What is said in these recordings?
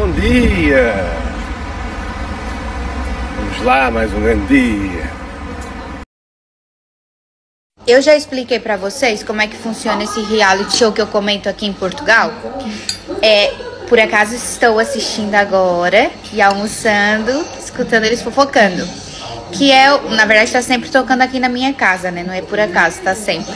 bom dia! Vamos lá, mais um grande dia! Eu já expliquei pra vocês como é que funciona esse reality show que eu comento aqui em Portugal. Por acaso estou assistindo agora e almoçando, escutando eles fofocando. Que na verdade tá sempre tocando aqui na minha casa, né? Não é por acaso, tá sempre.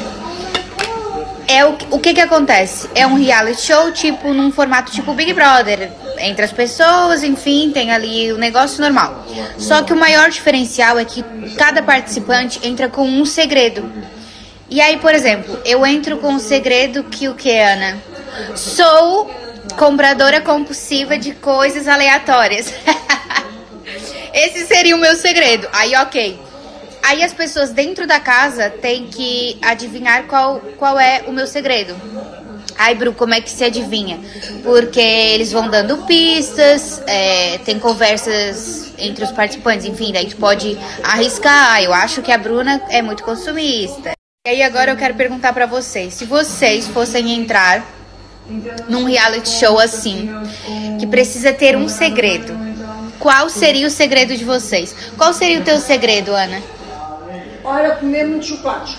O que acontece? É um reality show tipo num formato tipo Big Brother, entre as pessoas, enfim, tem ali o negócio normal. Só que o maior diferencial é que cada participante entra com um segredo. E aí, por exemplo, eu entro com um segredo que o que, Ana? Sou compradora compulsiva de coisas aleatórias. Esse seria o meu segredo. Aí, ok. Aí as pessoas dentro da casa têm que adivinhar qual é o meu segredo. Ai, Bru, como é que se adivinha? Porque eles vão dando pistas, tem conversas entre os participantes, enfim, daí tu pode arriscar. Eu acho que a Bruna é muito consumista. E aí agora eu quero perguntar pra vocês, se vocês fossem entrar num reality show assim, que precisa ter um segredo, qual seria o segredo de vocês? Qual seria o teu segredo, Ana? Olha, comer muito chocolate.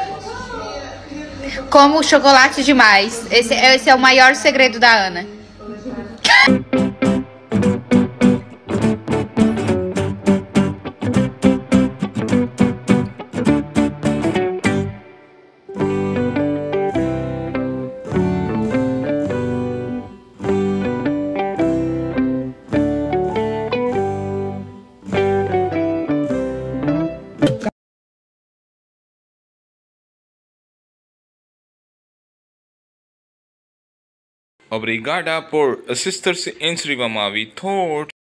Como chocolate demais. Esse é o maior segredo da Ana. Obrigada por assistir-se inscreva-me a Vitor.